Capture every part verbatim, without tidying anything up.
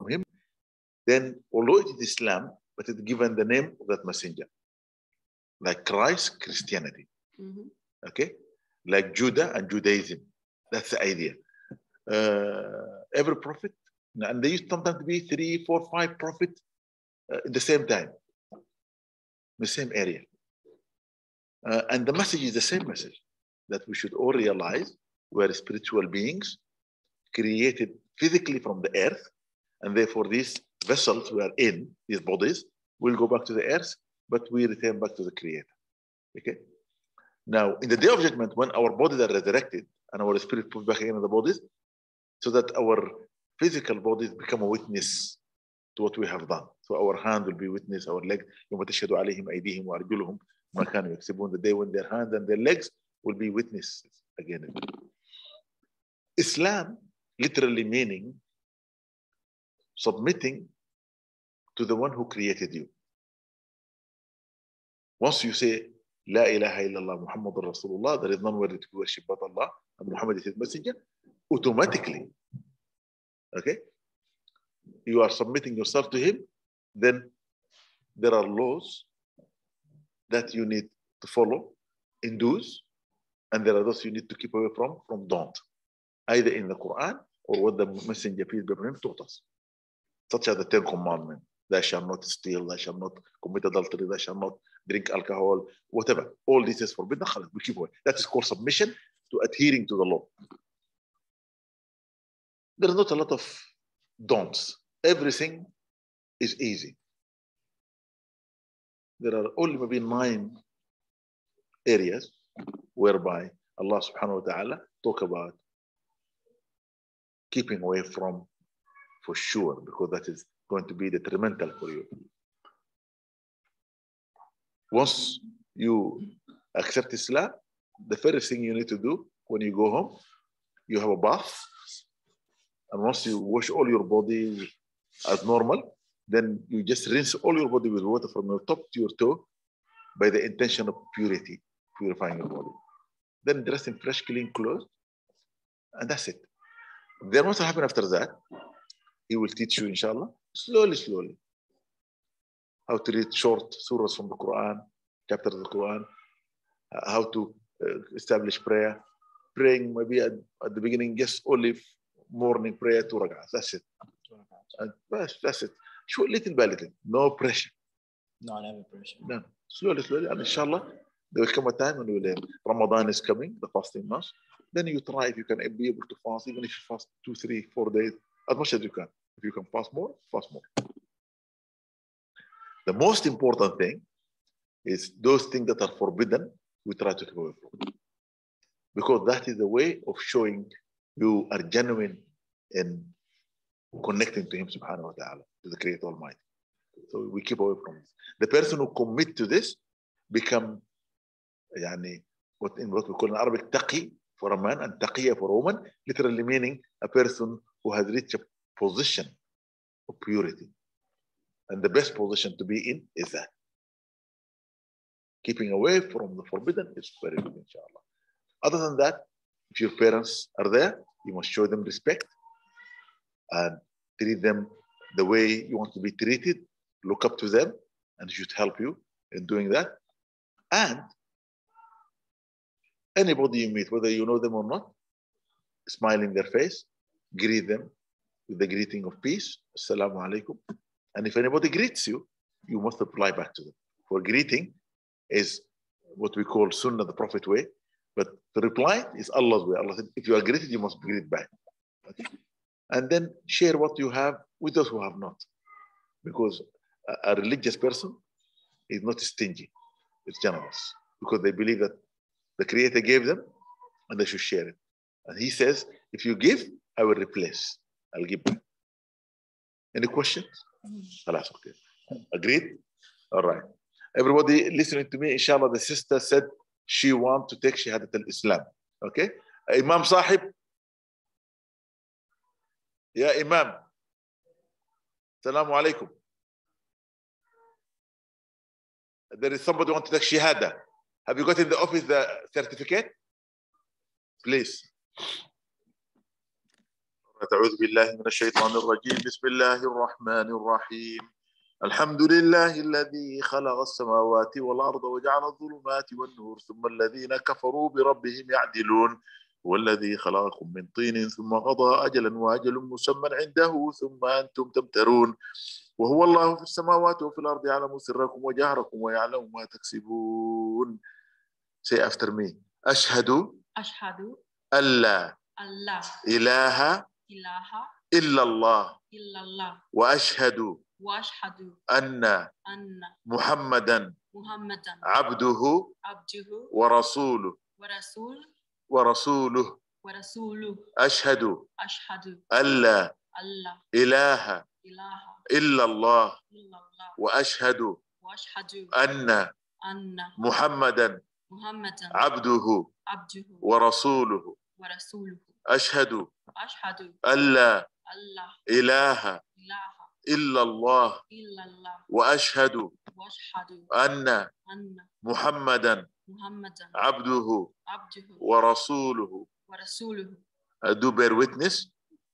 him, then although it is Islam, but it's given the name of that messenger. Like Christ, Christianity. Mm-hmm. Okay? Like Judah and Judaism. That's the idea. Uh, every prophet, and they used sometimes to be three, four, five prophets uh, at the same time, the same area. Uh, and the message is the same message, that we should all realize we're spiritual beings created physically from the earth, and therefore these vessels we are in, these bodies, will go back to the earth, but we return back to the Creator. Okay? Now, in the day of judgment, when our bodies are resurrected and our spirit put back in the bodies, so that our physical bodies become a witness to what we have done. So our hand will be witness, our leg, يوم تشهد عليهم أيديهم وأرجلهم ما كانوا يكسبون, the day when their hands and their legs will be witnesses again. Islam literally meaning submitting to the one who created you. Once you say La ilaha illallah Muhammadur Rasulullah, there is none worthy to be worshipped but Allah, and Muhammad is his messenger, automatically, okay, you are submitting yourself to him, then there are laws that you need to follow in do's, and there are those you need to keep away from, from don't, either in the Quran or what the messenger, peace be upon him, taught us, such as the Ten Commandments. Thou shalt not steal, thou shalt not commit adultery, thou shalt not drink alcohol, whatever. All this is forbidden. We keep away. That is called submission to adhering to the law. There is not a lot of don'ts. Everything is easy. There are only maybe nine areas whereby Allah subhanahu wa ta'ala talk about keeping away from for sure, because that is going to be detrimental for you. Once you accept Islam, the first thing you need to do when you go home, you have a bath. And once you wash all your body as normal, then you just rinse all your body with water from your top to your toe by the intention of purity, purifying your body. Then dress in fresh, clean clothes, and that's it. Then what will happen after that? He will teach you, inshallah, slowly, slowly, how to read short surahs from the Quran, chapters of the Quran, how to uh, establish prayer, praying maybe at, at the beginning, just only morning prayer, two rak'ahs, that's it. And that's, that's it. Short, little by little, no pressure. No, never pressure. No, slowly, slowly, and inshallah, there will come a time when you will, Ramadan is coming, the fasting month, then you try if you can be able to fast, even if you fast two, three, four days, as much as you can. If you can fast more, fast more. The most important thing is those things that are forbidden, we try to keep away from. Because that is the way of showing you are genuine in connecting to him subhanahu wa ta'ala, to the Creator Almighty. So we keep away from this. The person who commit to this become yani, what in what we call in Arabic taqi for a man and taqiyya for a woman, literally meaning a person who has reached a position of purity. And the best position to be in is that. Keeping away from the forbidden is very good, inshallah. Other than that, if your parents are there, you must show them respect and treat them the way you want to be treated. Look up to them, and should help you in doing that. And anybody you meet, whether you know them or not, smile in their face, greet them with the greeting of peace, assalamu alaikum. And if anybody greets you, you must reply back to them. For greeting is what we call sunnah, the Prophet way, but the reply is Allah's way. Allah said, if you are greeted, you must greet back. Okay? And then share what you have with those who have not. Because a, a religious person is not stingy, it's generous. Because they believe that the Creator gave them and they should share it. And he says, if you give, I will replace. I'll give back. Any questions? Alas, okay. Agreed? All right. Everybody listening to me, inshallah, the sister said she wants to take Shahadat al-Islam. Okay? Imam Sahib. Yeah, Imam. Assalamu alaikum. There is somebody who wants to take Shahada. Have you got in the office the certificate? Please. أعوذ بالله من الشيطان الرجيم. بسم الله الرحمن الرحيم. الحمد لله الذي خلق السماوات والأرض وجعل الظلمات والنور ثم الذين كفروا بربهم يعدلون. والذي خلقكم من طين ثم قضى أجلا وأجل مسمى عنده ثم أنتم تمترون. وهو الله في السماوات وفي الأرض يعلم سركم وجهركم ويعلم ما تكسبون. Say after me. أشهد أشهد ألا ألا إله إله إلا الله إلا الله وأشهد وأشهد أن أن محمدا محمدا عبده عبده ورسوله ورسول ورسوله ورسوله. أشهد أشهد ألا ألا إله إله إلا الله إلا الله وأشهد وأشهد أن أن محمدا محمدا عبده عبده ورسوله ورسوله. أشهد أشهد ألا ألا إله إله إلا الله إلا الله وأشهد وأشهد أن أن محمدا محمدا عبده عبده ورسوله. ورسوله. I do bear witness.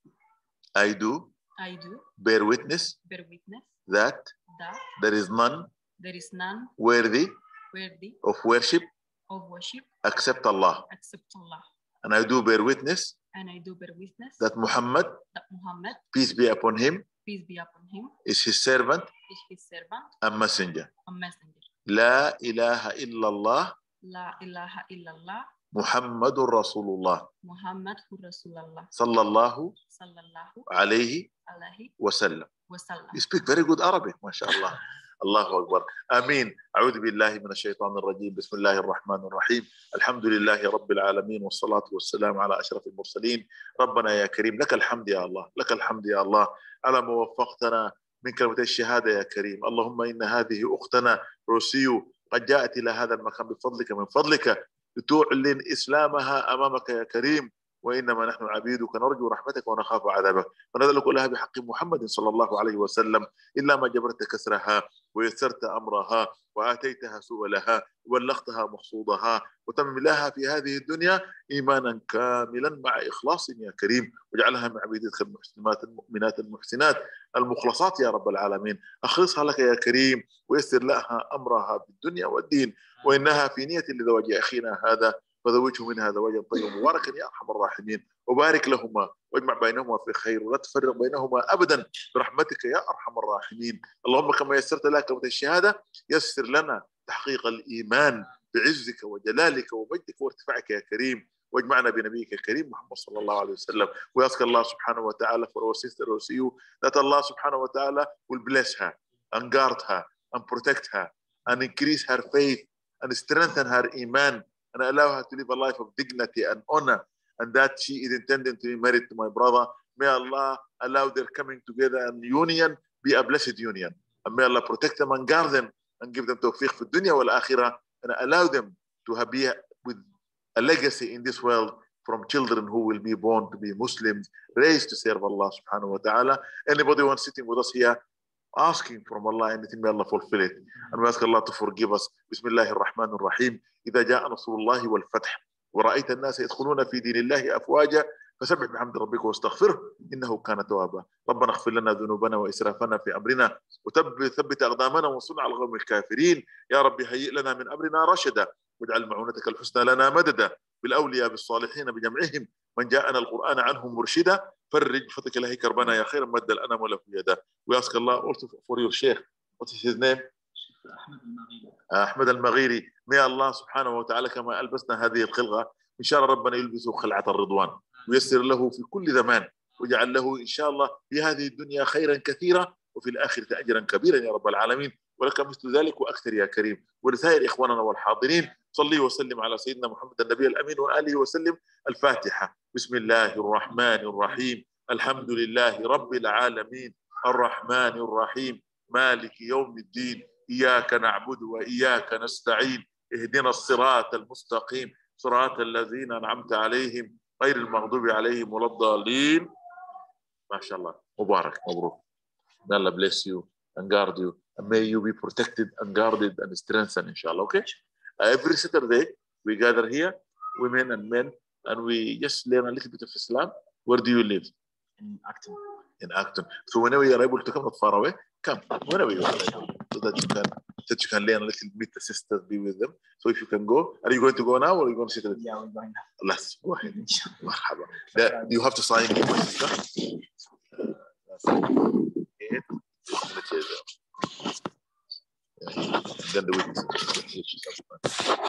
I do I do bear witness bear witness that that there is none there is none worthy worthy of worship of worship except Allah. except Allah. And I do bear witness And I do bear witness that Muhammad, that Muhammad, peace be upon him, peace be upon him, is his servant is his servant and messenger. and messenger. La ilaha illallah La ilaha illallah Muhammadur Rasulullah Muhammad Rasulullah sallallahu sallallahu alayhi alayhi wasallam. wasallam. You speak very good Arabic, mashallah. الله أكبر. آمين. أعوذ بالله من الشيطان الرجيم. بسم الله الرحمن الرحيم. الحمد لله رب العالمين والصلاة والسلام على أشرف المرسلين. ربنا يا كريم لك الحمد يا الله، لك الحمد يا الله على ما وفقتنا من كلمة الشهادة يا كريم. اللهم إن هذه أختنا روسيو قد جاءت إلى هذا المكان بفضلك من فضلك لتعلن إسلامها أمامك يا كريم، وإنما نحن عبيدك نرجو رحمتك ونخاف عذابك، ونذلك لها بحق محمد صلى الله عليه وسلم إلا ما جبرت كسرها ويسرت أمرها وآتيتها سبلها وبلغتها مقصودها وتمم لها في هذه الدنيا إيمانا كاملا مع إخلاص يا كريم، واجعلها من عبيدك المسلمات المؤمنات المحسنات المخلصات يا رب العالمين. أخلصها لك يا كريم ويسر لها أمرها في الدنيا والدين، وإنها في نية لزواج أخينا هذا فزوجه منها زواجا طيبا مباركا يا ارحم الراحمين، وبارك لهما واجمع بينهما في خير ولا تفرق بينهما ابدا برحمتك يا ارحم الراحمين. اللهم كما يسرت لها كلمه الشهاده يسر لنا تحقيق الايمان بعزك وجلالك ومجدك وارتفاعك يا كريم، واجمعنا بنبيك الكريم محمد صلى الله عليه وسلم. We ask Allah subhanahu wa ta'ala for our sister Rosie that Allah subhanahu wa ta'ala will bless her and guard her and protect her and increase her faith and strengthen her iman and allow her to live a life of dignity and honor, and that she is intending to be married to my brother. May Allah allow their coming together and union be a blessed union, and may Allah protect them and guard them and give them tawfiq في الدنيا والآخرة, and allow them to have be with a legacy in this world from children who will be born to be Muslims, raised to serve Allah subhanahu wa ta'ala. Anybody who is sitting with us here asking from Allah anything, may Allah fulfill it, and we ask Allah to forgive us. بسم الله الرحمن الرحيم. إذا جاء نصر الله والفتح ورأيت الناس يدخلون في دين الله أفواجا فسبح بحمد ربك واستغفره إنه كان توابا. ربنا اغفر لنا ذنوبنا وإسرافنا في أمرنا وثبت أقدامنا وانصرنا على القوم الكافرين. يا رب هيئ لنا من أمرنا رشدا واجعل معونتك الحسنى لنا مددا بالأولياء بالصالحين بجمعهم من جاءنا القرآن عنهم مرشدا فرج فتك الله كربنا يا خير مد الأنام وله يدا. We ask Allah also for your Sheikh. What is his name? أحمد المغيري. May Allah subhanahu wa ta'ala كما ألبسنا هذه الخلقة إن شاء الله ربنا يلبسه خلعة الرضوان ويسر له في كل زمان ويجعل له إن شاء الله في هذه الدنيا خيرا كثيرا وفي الآخرة أجرا كبيرا يا رب العالمين، ولك مثل ذلك وأكثر يا كريم. ولسائر إخواننا والحاضرين صلي وسلم على سيدنا محمد النبي الأمين وآله وسلم. الفاتحة. بسم الله الرحمن الرحيم. الحمد لله رب العالمين الرحمن الرحيم مالك يوم الدين إياك نعبد وإياك نستعين اهدنا الصراط المستقيم صراط الذين أنعمت عليهم غير المغضوب عليهم ولا الضالين. ما شاء الله. مبارك مبروك. May Allah bless you and guard you and may you be protected and guarded and strengthened inshallah. Okay? Every Saturday we gather here, women and men, and we just learn a little bit of Islam. Where do you live? In Acton. In Acton. So whenever you're able to come, not far away, come. Whenever you are able, so that you can, that you can learn a little, meet the sisters, be with them. So if you can go, are you going to go now or are you going to sit? Yeah, we're going now. Let's go ahead. Marhaba. That, you have to sign in, my sister. Eight. Then the witness.